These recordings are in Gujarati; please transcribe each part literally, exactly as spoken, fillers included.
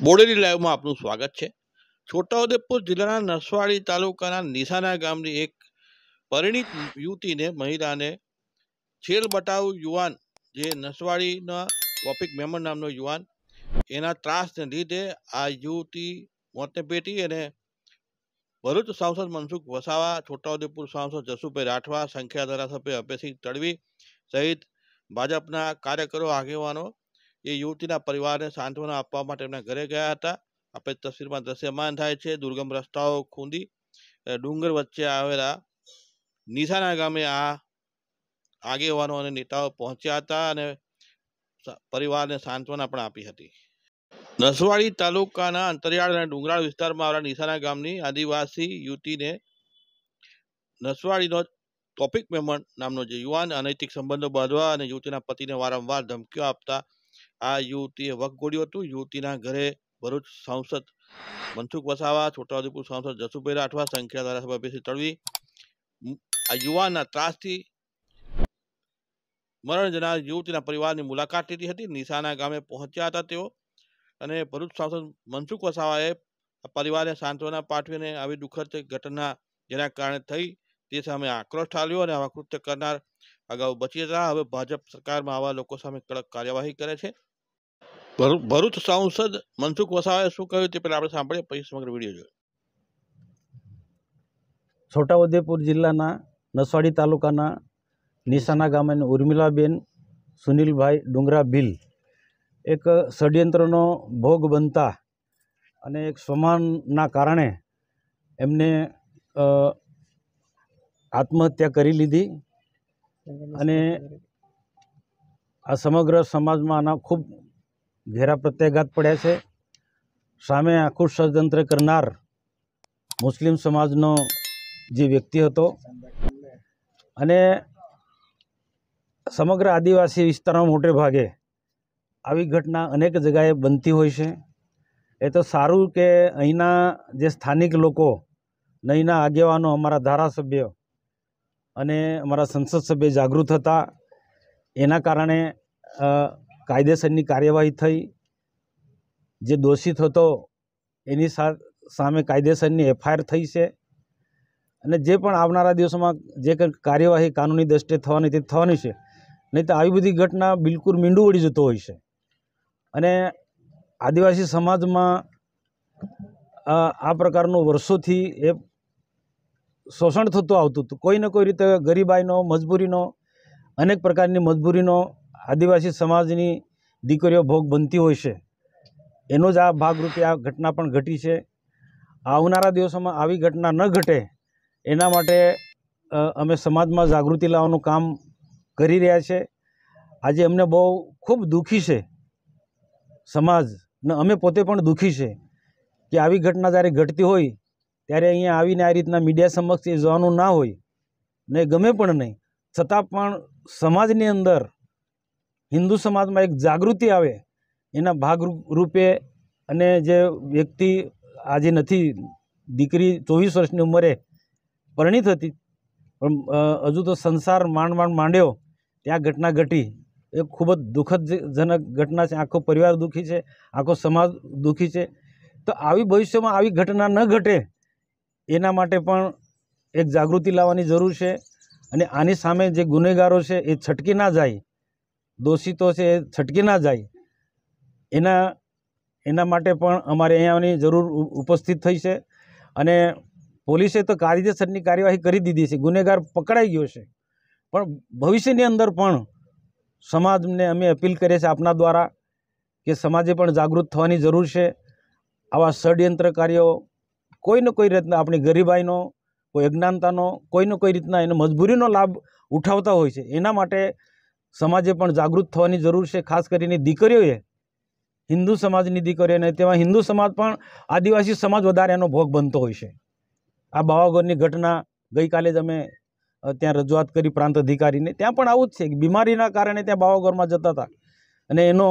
બોડેલી લાઈવમાં આપનું સ્વાગત છે। છોટાઉદેપુર જિલ્લાના નસવાડી તાલુકાના નિશાના ગામની એક પરિણીત યુવતીને મહિલાને છેલ બટાવ યુવાન જે નસવાડીના ટોપિક મેમન નામનો યુવાન એના ત્રાસને લીધે આ યુવતી મોતને પેટી અને ભરૂચ સાંસદ મનસુખ વસાવા, છોટાઉદેપુર સાંસદ જસુભાઈ રાઠવા, સંખ્યા ધારાસભ્ય અભયસિંહ તડવી સહિત ભાજપના કાર્યકરો આગેવાનો એ યુવતીના પરિવારને સાંત્વના આપવા માટે એમના ઘરે ગયા હતા। આપણે તસવીરમાં દ્રશ્યમાન થાય છે। દુર્ગમ રસ્તાઓ ખૂંદી ડુંગર વચ્ચે આવેલા નિશાના ગામે આ આગેવાનો અને નેતાઓ પહોંચ્યા હતા અને પરિવારને સાંત્વના પણ આપી હતી। નસવાડી તાલુકાના અંતરિયાળ અને ડુંગરાળ વિસ્તારમાં આવેલા નિશાના ગામની આદિવાસી યુવતીને નસવાડીનો ટોપિક મેમન નામનો જે યુવાન અનૈતિક સંબંધો બાંધવા અને યુવતીના પતિને વારંવાર ધમકીઓ આપતા આ યુવતીએ વખગોડ્યું હતું। યુવતીના ઘરે ભરૂચ સાંસદ મનસુખ વસાવા, છોટાઉદેપુર સાંસદ જસુભાઈ રાઠવા, સંખ્યા ધારાસભ્ય અભયસિંહ તડવી આ યુવાનના ત્રાસથી મરણ જનાર યુવતીના પરિવારની મુલાકાત લીધી હતી। નિશાના ગામે પહોંચ્યા હતા તેઓ અને ભરૂચ સાંસદ મનસુખ વસાવાએ પરિવારને સાંત્વના પાઠવીને આવી દુઃખદ ઘટના જેના કારણે થઈ તે સામે આક્રોશ ઠાલ્યો અને આવા કૃત્ય કરનાર અગાઉ બચી જતા હવે ભાજપ સરકારમાં આવા લોકો સામે કડક કાર્યવાહી કરે છે। ભરૂચ સાંસદ મનસુખ વસાવાએ શું કહ્યું તે પહેલા આપણે સાંભળીએ, પછી સમગ્ર વિડીયો જોઈએ। છોટાઉદેપુર જિલ્લાના નસવાડી તાલુકાના નિશાના ગામની ઉર્મિલાબેન સુનિલભાઈ ડુંગરા ભીલ એક ષડયંત્રનો ભોગ બનતા અને એક સ્વમાનના કારણે એમને આત્મહત્યા કરી લીધી અને આ સમગ્ર સમાજમાં આના ખૂબ ઘેરા પ્રત્યાઘાત પડ્યા છે। સામે આખું ષડયંત્ર કરનાર મુસ્લિમ સમાજનો જે વ્યક્તિ હતો અને સમગ્ર આદિવાસી વિસ્તારમાં મોટે ભાગે આવી ઘટના અનેક જગ્યાએ બનતી હોય છે। એ તો સારું કે અહીંના જે સ્થાનિક લોકો, અહીંના આગેવાનો, અમારા ધારાસભ્ય અને અમારા સંસદ સભ્ય જાગૃત હતા, એના કારણે કાયદેસરની કાર્યવાહી થઈ। જે દોષિત હતો એની સામે કાયદેસરની એફઆઈઆર થઈ છે અને જે પણ આવનારા દિવસોમાં જે કંઈ કાર્યવાહી કાનૂની દ્રષ્ટિએ થવાની તે થવાની છે। નહીં તો આવી બધી ઘટના બિલકુલ મીંડું વળી જતો હોય છે અને આદિવાસી સમાજમાં આ પ્રકારનું વર્ષોથી એ શોષણ થતું આવતું હતું। કોઈ ને કોઈ રીતે ગરીબાઈનો, મજબૂરીનો, અનેક પ્રકારની મજબૂરીનો આદિવાસી સમાજની દીકરીઓ ભોગ બનતી હોય છે। એનો જ આ ભાગરૂપે આ ઘટના પણ ઘટી છે। આવનારા દિવસોમાં આવી ઘટના ન ઘટે એના માટે અમે સમાજમાં જાગૃતિ લાવવાનું કામ કરી રહ્યા છે। આજે અમને બહુ ખૂબ દુઃખી છે સમાજ ને અમે પોતે પણ દુઃખી છે કે આવી ઘટના જ્યારે ઘટતી હોય ત્યારે અહીંયા આવીને આ રીતના મીડિયા સમક્ષ એ જવાનું ના હોય ને ગમે પણ નહીં, છતાં પણ સમાજની અંદર હિન્દુ સમાજમાં એક જાગૃતિ આવે એના ભાગરૂપે અને જે વ્યક્તિ આજે નથી, દીકરી ચોવીસ વર્ષની ઉંમરે પરિણીત હતી પણ હજુ તો સંસાર માંડ માંડ માંડ્યો ત્યાં ઘટના ઘટી। એ ખૂબ જ દુઃખદજનક ઘટના છે। આખો પરિવાર દુઃખી છે, આખો સમાજ દુઃખી છે। તો આવી ભવિષ્યમાં આવી ઘટના ન ઘટે એના માટે પણ એક જાગૃતિ લાવવાની જરૂર છે અને આની સામે જે ગુનેગારો છે એ છટકી ના જાય, દોષિતો છે એ છટકી ના જાય, એના એના માટે પણ અમારે અહીંયાની જરૂર ઉપસ્થિત થઈ છે અને પોલીસે તો કાયદેસરની કાર્યવાહી કરી દીધી છે, ગુનેગાર પકડાઈ ગયો છે। પણ ભવિષ્યની અંદર પણ સમાજને અમે અપીલ કરીએ છીએ આપના દ્વારા કે સમાજે પણ જાગૃત થવાની જરૂર છે। આવા ષડયંત્રકારીઓ કોઈ ને કોઈ રીતના આપણી ગરીબાઈનો, કોઈ અજ્ઞાનતાનો, કોઈ ને કોઈ રીતના એને મજબૂરીનો લાભ ઉઠાવતા હોય છે। એના માટે સમાજે પણ જાગૃત થવાની જરૂર છે। ખાસ કરીને દીકરીઓએ, હિન્દુ સમાજની દીકરીઓને, તેમાં હિન્દુ સમાજ પણ આદિવાસી સમાજ વધારે એનો ભોગ બનતો હોય છે। આ બાવાગોરની ઘટના ગઈકાલે જ અમે ત્યાં રજૂઆત કરી પ્રાંત અધિકારીને, ત્યાં પણ આવું જ છે કે બીમારીના કારણે ત્યાં બાવાગોરમાં જતા હતા અને એનો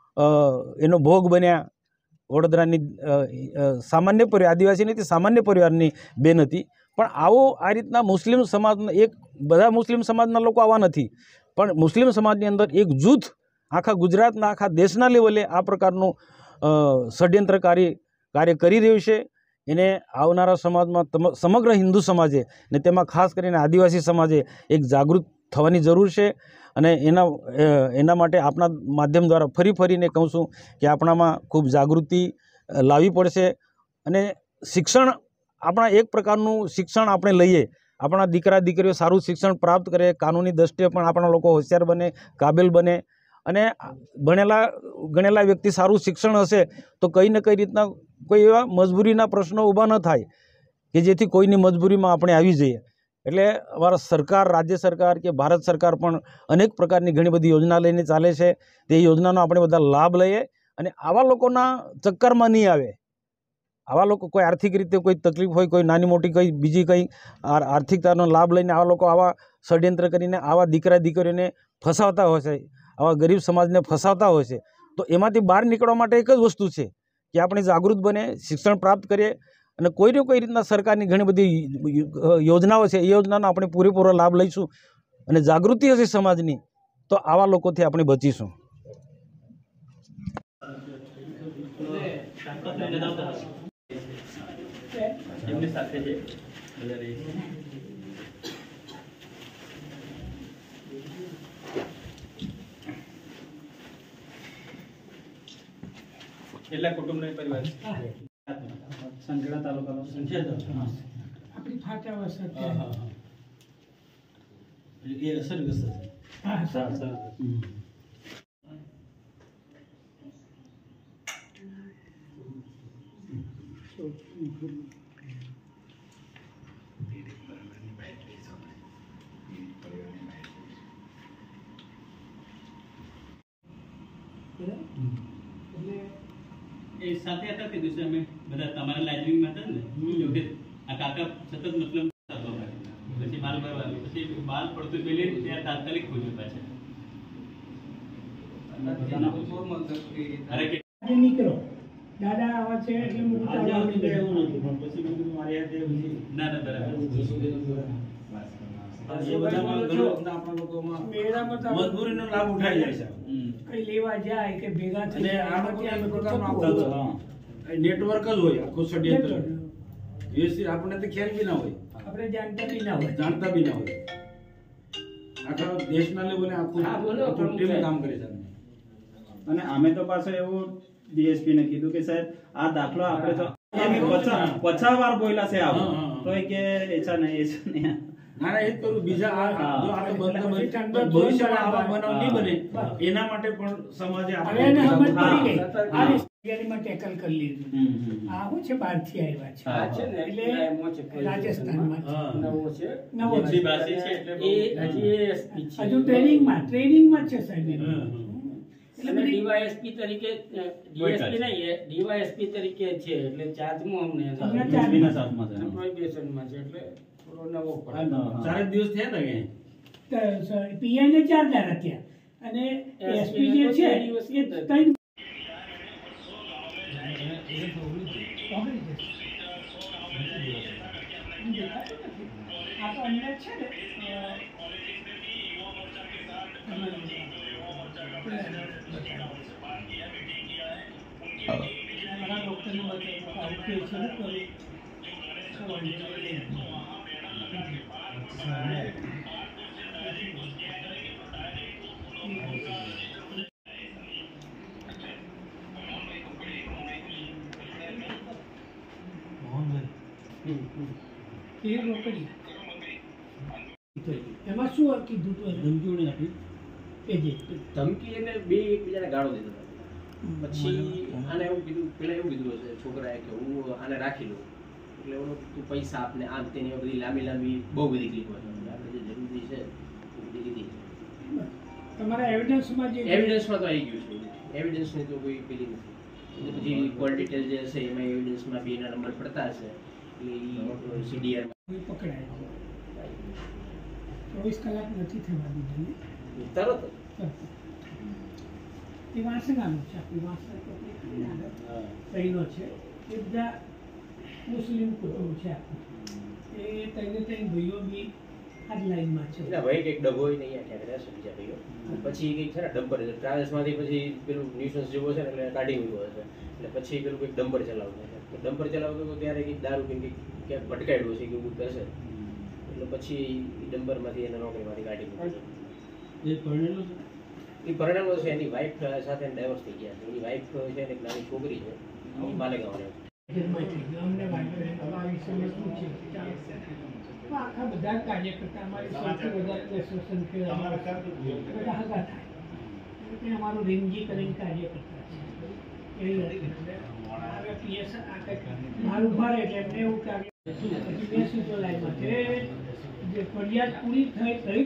એનો ભોગ બન્યા। વડોદરાની સામાન્ય પરિવાર, આદિવાસી નથી, સામાન્ય પરિવારની બેન હતી। પણ આવો આ રીતના મુસ્લિમ સમાજના, એક બધા મુસ્લિમ સમાજના લોકો આવા નથી પણ મુસ્લિમ સમાજની અંદર એક જૂથ આખા ગુજરાતના, આખા દેશના લેવલે આ પ્રકારનું ષડયંત્રકારી કાર્ય કરી રહ્યું છે એને આવનારા સમાજમાં સમગ્ર હિન્દુ સમાજે ને તેમાં ખાસ કરીને આદિવાસી સમાજે એક જાગૃત થવાની જરૂર છે અને એના એના માટે આપણા માધ્યમ દ્વારા ફરી ફરીને કહું છું કે આપણામાં ખૂબ જાગૃતિ લાવવી પડશે અને શિક્ષણ આપણા એક પ્રકારનું શિક્ષણ આપણે લઈએ, આપણા દીકરા દીકરીઓ સારું શિક્ષણ પ્રાપ્ત કરે, કાનૂની દ્રષ્ટિએ પણ આપણા લોકો હોશિયાર બને, કાબિલ બને અને ભણેલા ગણેલા વ્યક્તિ સારું શિક્ષણ હશે તો કંઈ ને કઈ રીતના કોઈ એવા મજબૂરીના પ્રશ્નો ઊભા ન થાય કે જેથી કોઈની મજબૂરીમાં આપણે આવી જઈએ. એટલે અમારા સરકાર, રાજ્ય સરકાર કે ભારત સરકાર પણ અનેક પ્રકારની ઘણી બધી યોજના લઈને ચાલે છે. તે યોજનાનો આપણે બધા લાભ લઈએ અને આવા લોકોના ચક્કરમાં નહીં આવે. આવા લોકો કોઈ આર્થિક રીતે કોઈ તકલીફ હોય, કોઈ નાની મોટી કંઈ બીજી કંઈ આર્થિકતાનો લાભ લઈને આવા લોકો આવા ષડયંત્ર કરીને આવા દીકરા દીકરીઓને ફસાવતા હોય છે, આવા ગરીબ સમાજને ફસાવતા હોય છે. તો એમાંથી બહાર નીકળવા માટે એક જ વસ્તુ છે કે આપણે જાગૃત બને, શિક્ષણ પ્રાપ્ત કરીએ અને કોઈને કોઈ રીતના સરકારની ઘણી બધી યોજનાઓ છે એ યોજનાનો આપણે પૂરેપૂરો લાભ લઈશું અને જાગૃતિ હશે સમાજની તો આવા લોકોથી આપણે બચીશું. એમની સાથે છે કેટલા કુટુંબનો પરિવાર સંખેડા તાલુકાનો આપણી ફાટા વસત હા હા હા એ અસરગ્રસ્ત છે. હા સર સર એ સાથે હતા તે દિવસે અમે બધા તમારા લાઇબ્રેરીમાં હતા ને જોકે આ કાકા સતત મતલબ થતો પછી માલ ભરવા પછી માલ પડતું પેલી ત્યાં તાત્કાલિક ખોજ્યું પાછા અરે કે નીકળો દાદા આવા છે એટલે હું આજે આપણે એવું નથી પણ પછી મેં કીધું મારી યાદ પછી ના ના બરાબર એ બધામાં ઘણો આપણા લોકોમાં મજબૂરીનો લાભ ઉઠાઈ જાય છે. કઈ લેવા જાય કે ભેગા થઈ અને જાય આમાંથી આ પ્રકારનો આપણું નેટવર્ક જ હોય આખું ષડયંત્ર. એ આપણને તો ખ્યાલ બી ના હોય, આપણે જાણતા બી ના હોય જાણતા બી ના હોય. આખા દેશના લેવલે આખું ટીમ કામ કરે છે. અને અમે તો પાછો એવું ડીએસપી ને કીધું કે સાહેબ આ દાખલો આપણે તો પચાસ વાર બોલ્યા છે આવો તો કે એચા નહીં એચા નહીં. ના ના એ જ કરું. બીજા જો આ તો બંધ ભવિષ્યમાં આવા બનાવ નહીં બને એના માટે પણ સમાજે હવે એને સમજ પડી ગઈ. આ તૈયારીમાં ટેકલ કરી લીધું. આ શું છે બહારથી આવ્યા છે એટલે રાજસ્થાનમાં નવો છે નવો છે. એટલે હજુ ટ્રેનિંગમાં ટ્રેનિંગમાં જ છે સાહેબ. એટલે ડીવાયએસપી તરીકે ડીએસપી નહીં ડીવાયએસપી તરીકે છે એટલે ચાર્જમાં અમને ડીએસપીના સાથમાં છે. પ્રોહિબિશનમાં છે એટલે થોડો નવો પડે. ચાર જ દિવસ થયા હતા કે પીઆઈ ને ચાર દાડા થયા અને એસપી જે છે એ ત્રણ આ તો અંદર છે ને મારા ડોક્ટરને બતાવ્યું એમાં શું કીધું ધમકીઓને આપી કે જે ધમકી એને બે એકબીજાને ગાળો દીધો પછી આને એવું કીધું પેલા એવું કીધું હશે છોકરાએ કે હું આને રાખી લઉં એટલે ઓલો તું પૈસા આપને આમ તેની બધી લાંબી લાંબી બહુ બધી ક્લિપ હોય આપણે જે જરૂરી છે એ બધી લીધી. તમારા એવિડન્સમાં જે એવિડન્સમાં તો આવી ગયું છે. એવિડન્સની તો કોઈ પેલી નથી. પછી કોલ ડિટેલ જે હશે એમાં એવિડન્સમાં બી એના નંબર પડતા હશે એટલે એ સીડીઆરમાં પકડાય ચોવીસ કલાક નથી થવા દીધી તરત એ વાસણાનો છે આપણી વાસણા તઈનો છે એ બધા મુસ્લિમ કુટુંબ છે આપણું એ તઈને તઈ ભાઈઓ બી આ જ લાઈનમાં છે. એના ભાઈ કંઈક ડબ્બો હોય ને અહીંયા ક્યાંક રહેશે બીજા ભાઈઓ. પછી કંઈક છે ને ડમ્પર ટ્રાવેલ્સમાંથી પછી પેલું ન્યુસન્સ જેવો છે ને એટલે કાઢી મૂક્યો હશે. એટલે પછી પેલું કંઈક ડમ્પર ચલાવતો છે. તો ડમ્પર ચલાવતો હતો ત્યારે કંઈક દારૂ પીને કંઈક ક્યાંક ભટકાયું છે કે એવું કહેશે. એટલે પછી ડમ્પરમાંથી એને નોકરીમાંથી કાઢી મૂક્યો. એ પરણેલો છે? એ પરણેલો છે, એની વાઈફ સાથે ડાયવોર્સ થઈ ગયા છે. એની વાઈફ છે ને એક નાની છોકરી છે, એ માલેગાંવ. અમને વાંધો આ વિષયમાં શું છે આખા બધા કાર્યકર્તા અમારી સૌથી વધારે એસોસિએશન છે બધા હગા થાય એટલે અમારું રીમજી કરીને કાર્યકર્તા છે એવી હવે પીએસ આ કંઈક મારું ભરે એટલે એમને એવું કાર્ય પછી મેં શું તો લાઈનમાં છે જે ફરિયાદ પૂરી થઈ થઈ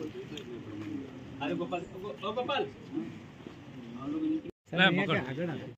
અરે ગોપાલ, ઓ ગોપાલ.